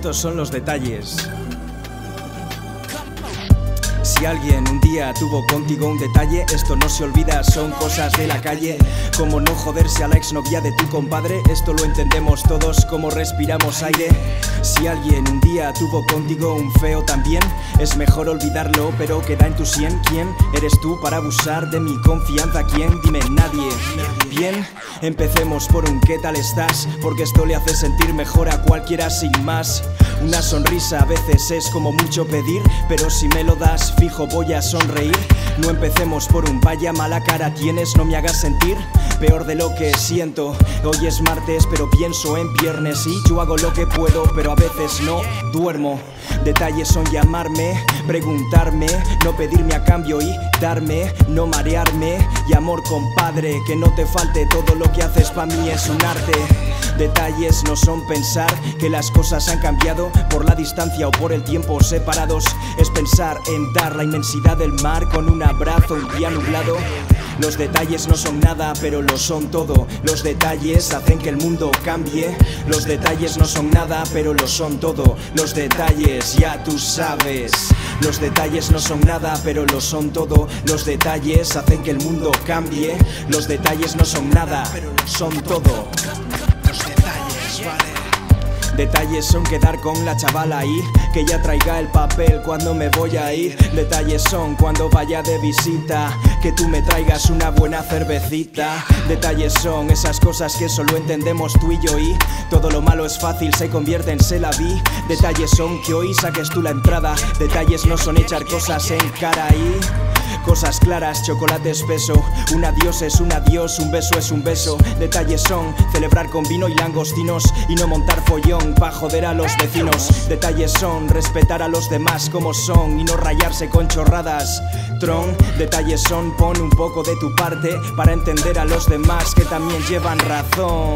estos son los detalles. Si alguien un día tuvo contigo un detalle, esto no se olvida, son cosas de la calle. Como no joderse a la exnovia de tu compadre, esto lo entendemos todos como respiramos aire. Si alguien un día tuvo contigo un feo también, es mejor olvidarlo, pero queda en tu sien. ¿Quién eres tú para abusar de mi confianza? ¿Quién? Dime, nadie. Bien, empecemos por un ¿qué tal estás? Porque esto le hace sentir mejor a cualquiera sin más. Una sonrisa a veces es como mucho pedir, pero si me lo das, fijo voy a sonreír. No empecemos por un vaya mala cara tienes, no me hagas sentir peor de lo que siento. Hoy es martes pero pienso en viernes y yo hago lo que puedo, pero a veces no duermo. Detalles son llamarme, preguntarme, no pedirme a cambio y darme, no marearme. Y amor compadre, que no te falte, todo lo que haces pa' mí es un arte. Detalles no son pensar que las cosas han cambiado por la distancia o por el tiempo separados. Es pensar en dar la inmensidad del mar con un abrazo un día nublado. Los detalles no son nada, pero lo son todo. Los detalles hacen que el mundo cambie. Los detalles no son nada, pero lo son todo. Los detalles, ya tú sabes. Los detalles no son nada, pero lo son todo. Los detalles hacen que el mundo cambie. Los detalles no son nada, pero lo son todo. Los detalles, vale. Detalles son quedar con la chavala ahí, que ya traiga el papel cuando me voy a ir. Detalles son cuando vaya de visita, que tú me traigas una buena cervecita. Detalles son esas cosas que solo entendemos tú y yo y todo lo malo es fácil, se convierte en se la vi. Detalles son que hoy saques tú la entrada. Detalles no son echar cosas en cara y cosas claras, chocolate espeso. Un adiós es un adiós, un beso es un beso. Detalles son celebrar con vino y langostinos y no montar follón pa' joder a los vecinos. Detalles son respetar a los demás como son y no rayarse con chorradas. Tron, detalles son pon un poco de tu parte para entender a los demás que también llevan razón.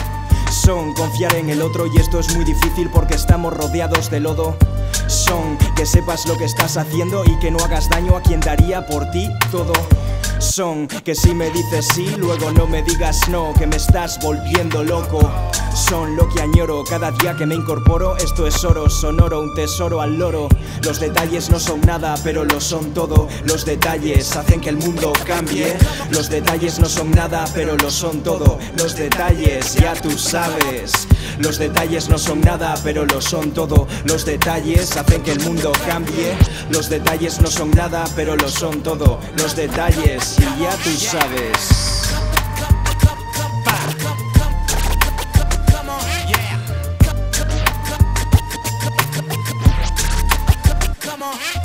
Son confiar en el otro y esto es muy difícil porque estamos rodeados de lodo. Son que sepas lo que estás haciendo y que no hagas daño a quien daría por ti todo. Son que si me dices sí, luego no me digas no, que me estás volviendo loco. Son lo que añoro cada día que me incorporo. Esto es oro sonoro, un tesoro al loro. Los detalles no son nada, pero lo son todo. Los detalles hacen que el mundo cambie. Los detalles no son nada, pero lo son todo. Los detalles, ya tú sabes. Los detalles no son nada, pero lo son todo. Los detalles hacen que el mundo cambie. Los detalles no son nada, pero lo son todo. Los detalles, y ya tú sabes. Come on.